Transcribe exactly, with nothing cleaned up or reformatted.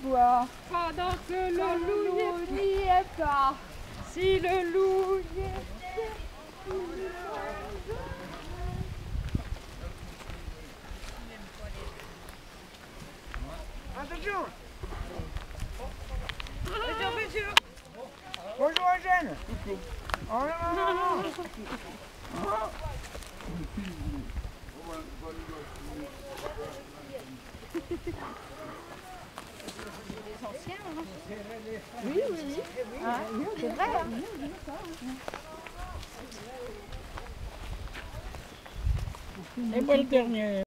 bois. Pendant que le loup n'y est pas. Si le loup y est. Attention. Bonjour Eugène. Oh non, non, non, non. Les anciens, hein. Oui, oui, oui. Ah, oui, c'est vrai, hein. Et moi le dernier.